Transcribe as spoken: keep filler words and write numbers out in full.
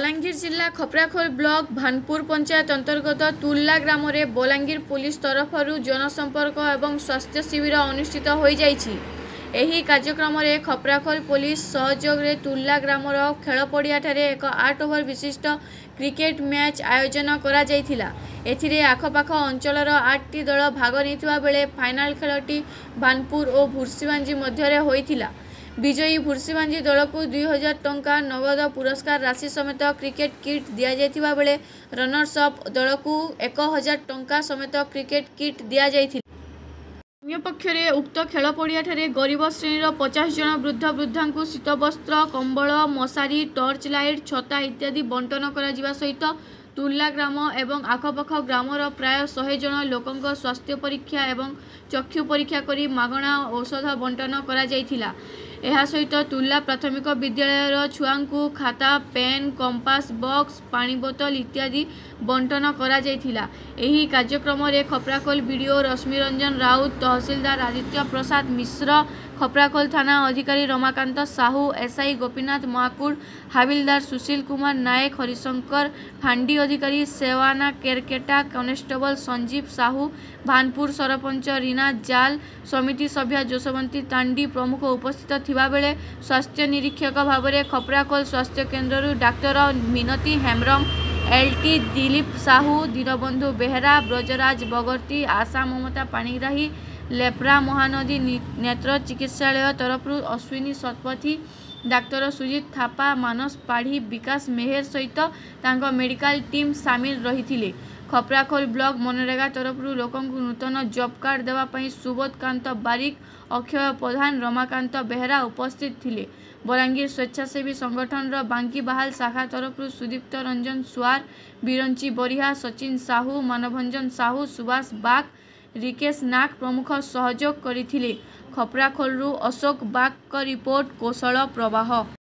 बलांगीर जिला खपराखोल ब्लॉक भानपुर पंचायत अंतर्गत तुल्ला ग्राम रे बलांगीर पुलिस तरफरु जनसंपर्क एवं स्वास्थ्य शिविर अनुष्ठित हो जाइछि। एही कार्यक्रम रे खपराखोल पुलिस सहयोग रे तुल्ला ग्रामर खेल पड़िया ठारे एक आठ ओवर विशिष्ट क्रिकेट मैच आयोजन करा जाइथिला। एथिरे आखपाख अंचलर आठ टी दल भाग नेथिबा बेले फाइनल खेलटी भानपुर और भुर्सीवांजी मध्यरे होइथिला। विजयी भुर्सीवांजी दल को दुई हजार टंका नगद पुरस्कार राशि समेत क्रिकेट किट दिया जाइथिबा बेले रनर्स अप दल को एक हजार टंका समेत क्रिकेट किट दिया जाइथिला। अन्य पक्षरे उक्त खेल पड़िया ठारे गरीब श्रेणीर पचास जन वृद्ध वृद्धा को शीत वस्त्र कंबल मशारी टर्च लाइट छता इत्यादि बंटन करा जिवा सहित तुल्ला ग्राम एवं आखपाख ग्रामर प्राय सौ जन लोकंक स्वास्थ्य परीक्षा एवं चक्षु परीक्षा करी मागणा औषध बंटन करा जाइथिला। एहा सहित तुल्ला प्राथमिक विद्यालयर छुआंकु खाता पेन कंपास बॉक्स पानी बोतल इत्यादि बंटन करा जाइथिला। एही कार्यक्रम रे खपराखोल वीडियो रश्मि रंजन राउत तहसीलदार आदित्य प्रसाद मिश्र खपराखोल थाना अधिकारी रमाकांत साहू एसआई गोपीनाथ महाकुड़ हाविलदार सुशील कुमार नायक हरिशंकर फांडी अधिकारी सेवाना केरकेटा कनेस्टेबल संजीव साहू भानपुर सरपंच रीना जाल समिति सभ्या जोशवंती तांडी प्रमुख उपस्थित थिबा बेले स्वास्थ्य निरीक्षक भाव में खपराखोल स्वास्थ्य केन्द्र doctor Minati Hembram LT Dilip Sahu Dinabandhu Behera Brajaraj Bagarti ASHA Mamata Panigrahi LEPRA Mahanadi नेत्र चिकित्सालय तरफ अश्विनी शतपथी डाक्तर सुजीत थापा मानस पाढ़ी विकास मेहर सहित तांको मेडिकल टीम सामिल रही। खपराखोल ब्लॉक मनरेगा तरफ लोक नूतन जॉब कार्ड देवाई सुबोधकांत बारिक अक्षय प्रधान रमाकांत बेहरा उपस्थित थिले। बलांगीर स्वेच्छासेवी संगठन रो बांकी बहाल शाखा तरफ सुदीप्त रंजन सुआर बिरंची बरिहा सचिन साहू मानभंजन साहू सुभाष बाग रिकेश नाग प्रमुख सहयोग करथिले। खपराखोल अशोक बाग का रिपोर्ट कौशल प्रवाह।